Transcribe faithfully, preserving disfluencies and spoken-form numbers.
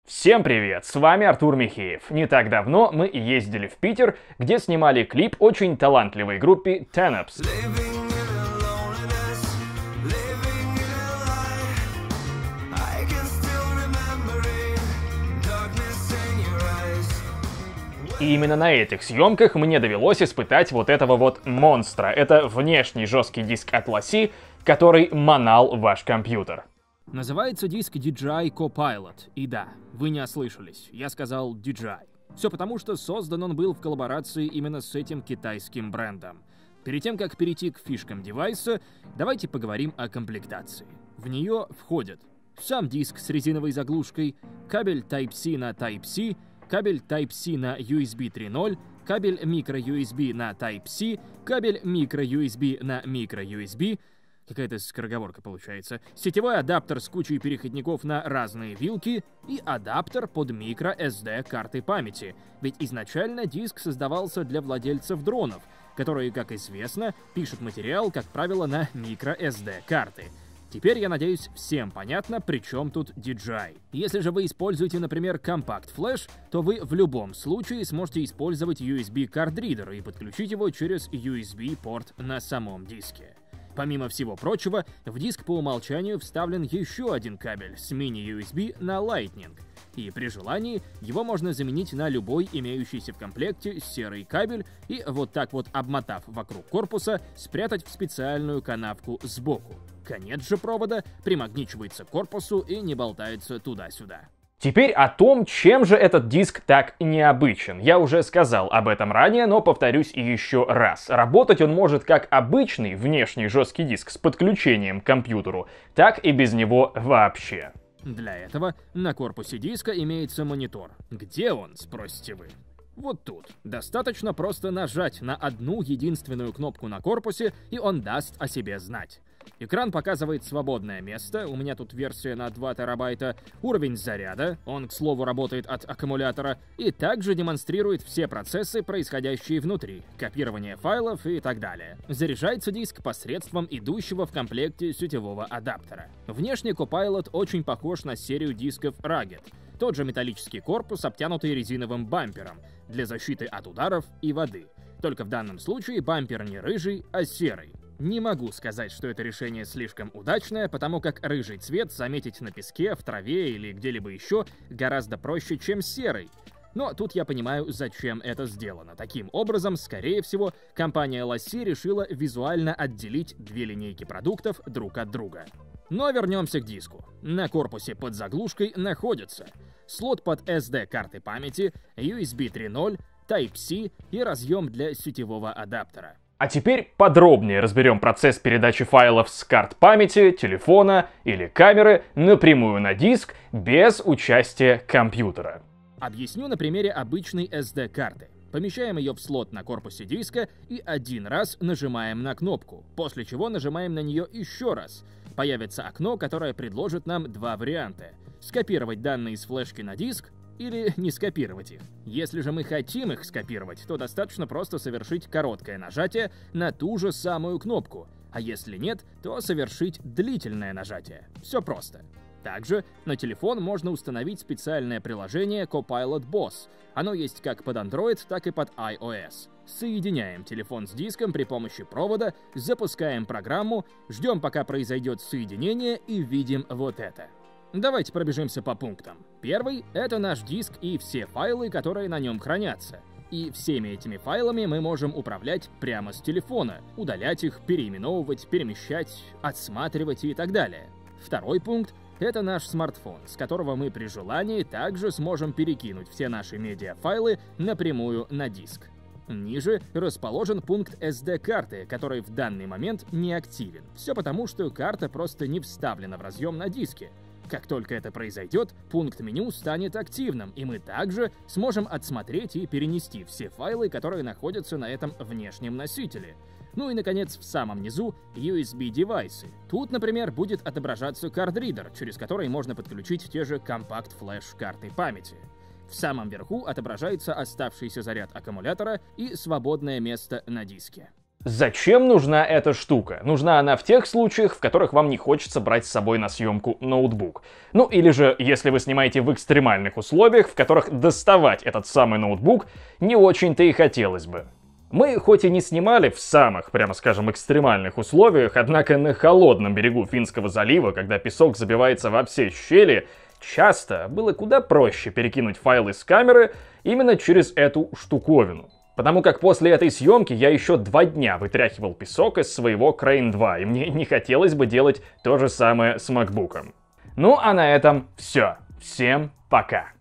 Всем привет, с вами Артур Михеев. Не так давно мы ездили в Питер, где снимали клип очень талантливой группе Tenebs. И именно на этих съемках мне довелось испытать вот этого вот монстра. Это внешний жесткий диск от Lassi, который манал ваш компьютер. Называется диск ди джей ай Copilot. И да, вы не ослышались, я сказал ди джей ай. Все потому, что создан он был в коллаборации именно с этим китайским брендом. Перед тем, как перейти к фишкам девайса, давайте поговорим о комплектации. В нее входят сам диск с резиновой заглушкой, кабель Type-C на Type-C, кабель Type-C на ю эс би три ноль, кабель micro-ю эс би на Type-C, кабель micro-ю эс би на micro-ю эс би, какая-то скороговорка получается, сетевой адаптер с кучей переходников на разные вилки и адаптер под microэс ди карты памяти. Ведь изначально диск создавался для владельцев дронов, которые, как известно, пишут материал, как правило, на microэс ди карты. Теперь, я надеюсь, всем понятно, при чем тут ди джей ай. Если же вы используете, например, Compact Flash, то вы в любом случае сможете использовать ю эс би кардридер и подключить его через ю эс би-порт на самом диске. Помимо всего прочего, в диск по умолчанию вставлен еще один кабель с мини-ю эс би на Lightning, и при желании его можно заменить на любой имеющийся в комплекте серый кабель и вот так вот, обмотав вокруг корпуса, спрятать в специальную канавку сбоку. Конец же провода примагничивается к корпусу и не болтается туда-сюда. Теперь о том, чем же этот диск так необычен. Я уже сказал об этом ранее, но повторюсь еще раз. Работать он может как обычный внешний жесткий диск с подключением к компьютеру, так и без него вообще. Для этого на корпусе диска имеется монитор. Где он, спросите вы? Вот тут. Достаточно просто нажать на одну единственную кнопку на корпусе, и он даст о себе знать. Экран показывает свободное место, у меня тут версия на два терабайта, уровень заряда, он, к слову, работает от аккумулятора, и также демонстрирует все процессы, происходящие внутри, копирование файлов и так далее. Заряжается диск посредством идущего в комплекте сетевого адаптера. Внешне Copilot очень похож на серию дисков Rugged. Тот же металлический корпус, обтянутый резиновым бампером, для защиты от ударов и воды. Только в данном случае бампер не рыжий, а серый. Не могу сказать, что это решение слишком удачное, потому как рыжий цвет заметить на песке, в траве или где-либо еще гораздо проще, чем серый. Но тут я понимаю, зачем это сделано. Таким образом, скорее всего, компания Lassi решила визуально отделить две линейки продуктов друг от друга. Но вернемся к диску. На корпусе под заглушкой находится слот под эс ди карты памяти, ю эс би три ноль, Type-C и разъем для сетевого адаптера. А теперь подробнее разберем процесс передачи файлов с карт памяти, телефона или камеры напрямую на диск без участия компьютера. Объясню на примере обычной эс ди карты. Помещаем ее в слот на корпусе диска и один раз нажимаем на кнопку, после чего нажимаем на нее еще раз. Появится окно, которое предложит нам два варианта: скопировать данные с флешки на диск или не скопировать их. Если же мы хотим их скопировать, то достаточно просто совершить короткое нажатие на ту же самую кнопку, а если нет, то совершить длительное нажатие. Все просто. Также на телефон можно установить специальное приложение Copilot Boss. Оно есть как под Android, так и под iOS. Соединяем телефон с диском при помощи провода, запускаем программу, ждем, пока произойдет соединение, и видим вот это. Давайте пробежимся по пунктам. Первый — это наш диск и все файлы, которые на нем хранятся. И всеми этими файлами мы можем управлять прямо с телефона, удалять их, переименовывать, перемещать, отсматривать и так далее. Второй пункт — это наш смартфон, с которого мы при желании также сможем перекинуть все наши медиафайлы напрямую на диск. Ниже расположен пункт эс ди карты, который в данный момент не активен. Все потому, что карта просто не вставлена в разъем на диске. Как только это произойдет, пункт меню станет активным, и мы также сможем отсмотреть и перенести все файлы, которые находятся на этом внешнем носителе. Ну и, наконец, в самом низу ю эс би-девайсы. Тут, например, будет отображаться кардридер, через который можно подключить те же Compact Flash карты памяти. В самом верху отображается оставшийся заряд аккумулятора и свободное место на диске. Зачем нужна эта штука? Нужна она в тех случаях, в которых вам не хочется брать с собой на съемку ноутбук. Ну или же, если вы снимаете в экстремальных условиях, в которых доставать этот самый ноутбук не очень-то и хотелось бы. Мы хоть и не снимали в самых, прямо скажем, экстремальных условиях, однако на холодном берегу Финского залива, когда песок забивается во все щели, часто было куда проще перекинуть файлы с камеры именно через эту штуковину. Потому как после этой съемки я еще два дня вытряхивал песок из своего Крейн два, и мне не хотелось бы делать то же самое с макбуком. Ну а на этом все. Всем пока.